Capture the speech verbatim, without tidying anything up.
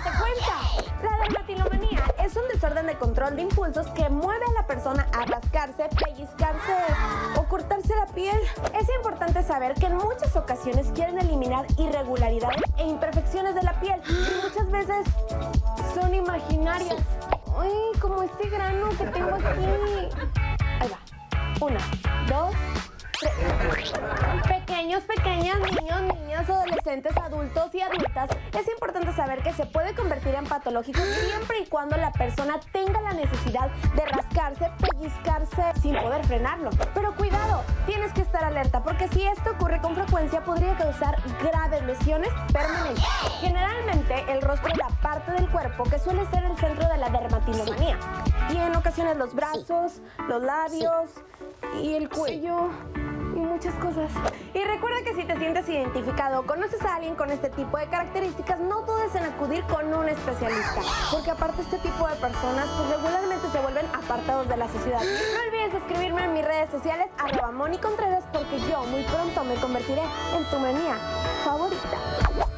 Date cuenta. La dermatilomanía es un desorden de control de impulsos que mueve a la persona a rascarse, pellizcarse o cortarse la piel. Es importante saber que en muchas ocasiones quieren eliminar irregularidades e imperfecciones de la piel y muchas veces son imaginarias. Ay, como este grano que tengo aquí. Ahí va. Una, dos, tres. Pequeños, pequeñas, niños, niñas, adolescentes, adultos y adultas, es importante saber que se puede convertir en patológico siempre y cuando la persona tenga la necesidad de rascarse, pellizcarse sin poder frenarlo. Pero cuidado, tienes que estar alerta porque si esto ocurre con frecuencia podría causar graves lesiones permanentes. Generalmente el rostro es la parte del cuerpo que suele ser el centro de la dermatilomanía y en ocasiones los brazos, los labios y el cuello y muchas cosas. Y recuerda que si te sientes identificado o conoces a alguien con este tipo de características, no dudes en acudir con un especialista, porque aparte este tipo de personas pues regularmente se vuelven apartados de la sociedad. No olvides escribirme en mis redes sociales arroba Moni Contreras porque yo muy pronto me convertiré en tu manía favorita.